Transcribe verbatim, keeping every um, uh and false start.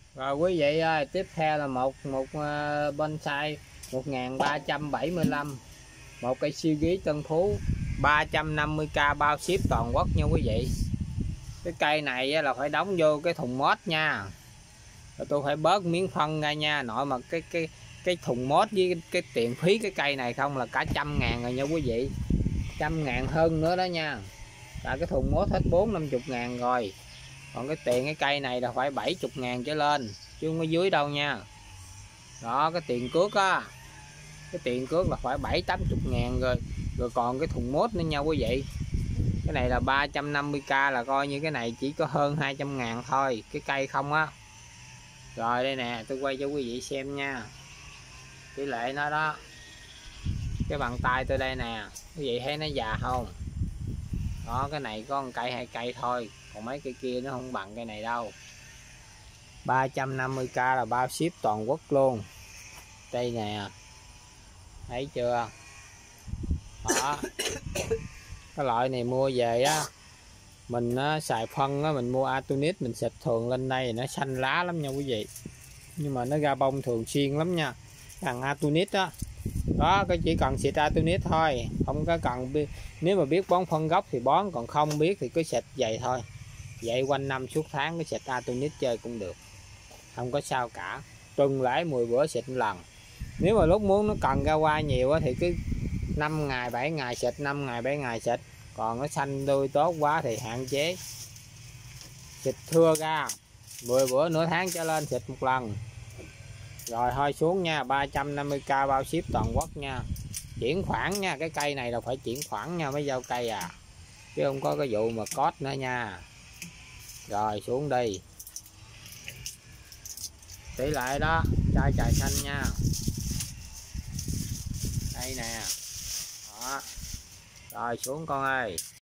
Rồi quý vị ơi, tiếp theo là một một uh, bonsai một nghìn ba trăm bảy mươi lăm, một cây siêu gí Tân Phú ba trăm năm mươi k bao ship toàn quốc nha quý vị. Cái cây này là phải đóng vô cái thùng mốt nha. Rồi tôi phải bớt miếng phân ra nha, nội mà cái cái cái thùng mốt với cái tiền phí cái cây này không là cả trăm ngàn rồi nha quý vị, trăm ngàn hơn nữa đó nha. Tại cái thùng mốt hết bốn năm chục ngàn rồi, còn cái tiền cái cây này là phải bảy chục ngàn trở lên chứ không có dưới đâu nha. Đó, cái tiền cước á, cái tiền cước là phải bảy tám chục ngàn rồi, rồi còn cái thùng mốt nữa nha quý vị. Cái này là ba trăm năm mươi k là coi như cái này chỉ có hơn hai trăm ngàn thôi, cái cây không á. Rồi đây nè, tôi quay cho quý vị xem nha, tỷ lệ nó đó, cái bàn tay tôi đây nè, quý vị thấy nó già không? Đó, cái này có một cây hai cây thôi, còn mấy cây kia nó không bằng cây này đâu. Ba trăm năm mươi k là bao ship toàn quốc luôn. Đây nè, thấy chưa? Đó, cái loại này mua về á, mình á, xài phân á, mình mua Atonic mình xịt thường lên đây nó xanh lá lắm nha quý vị, nhưng mà nó ra bông thường xuyên lắm nha. Thằng Atonic đó, đó cái chỉ cần xịt Atonic thôi, không có cần, nếu mà biết bón phân gốc thì bón, còn không biết thì cứ xịt vậy thôi, vậy quanh năm suốt tháng cái xịt Atonic chơi cũng được, không có sao cả. Tuần lễ mười bữa xịt một lần. Nếu mà lúc muốn nó cần ra hoa nhiều thì cứ năm ngày bảy ngày xịt, năm ngày bảy ngày xịt. Còn nó xanh tươi tốt quá thì hạn chế xịt thưa ra, mười bữa nửa tháng trở lên xịt một lần. Rồi thôi xuống nha, ba trăm năm mươi k bao ship toàn quốc nha. Chuyển khoản nha, cái cây này là phải chuyển khoản nha mấy dâu cây à, chứ không có cái vụ mà code nữa nha. Rồi xuống đi, tỷ lệ đó, chai trà xanh nha. Đây nè. Đó. Rồi xuống con ơi.